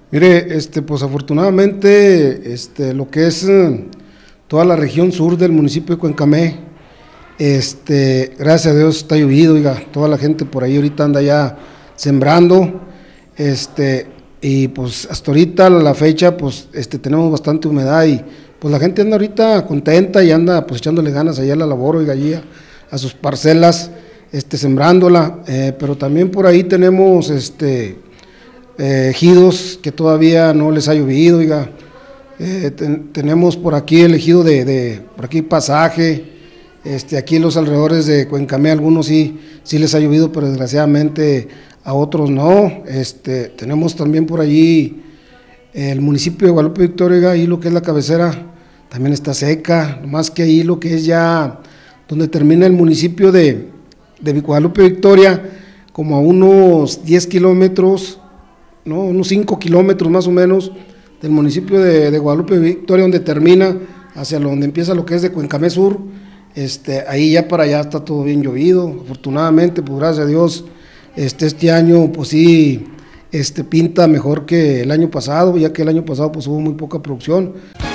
Mire, pues afortunadamente, lo que es toda la región sur del municipio de Cuencamé, gracias a Dios está llovido, oiga, toda la gente por ahí ahorita anda ya sembrando, y pues hasta ahorita la fecha, pues, tenemos bastante humedad y pues la gente anda ahorita contenta y anda pues echándole ganas allá a la labor, oiga, allí a sus parcelas, sembrándola, pero también por ahí tenemos, ejidos que todavía no les ha llovido, oiga. Tenemos por aquí el ejido por aquí Pasaje, aquí en los alrededores de Cuencamé, algunos sí les ha llovido, pero desgraciadamente a otros no. Tenemos también por allí el municipio de Guadalupe Victoria, oiga, ahí lo que es la cabecera también está seca, más que ahí lo que es ya donde termina el municipio de Guadalupe Victoria, como a unos 10 kilómetros, ¿no? Unos 5 kilómetros más o menos del municipio de Guadalupe Victoria, donde termina, hacia donde empieza lo que es de Cuencamé Sur, ahí ya para allá está todo bien llovido, afortunadamente, pues gracias a Dios, este año pues sí, pinta mejor que el año pasado, ya que el año pasado pues hubo muy poca producción.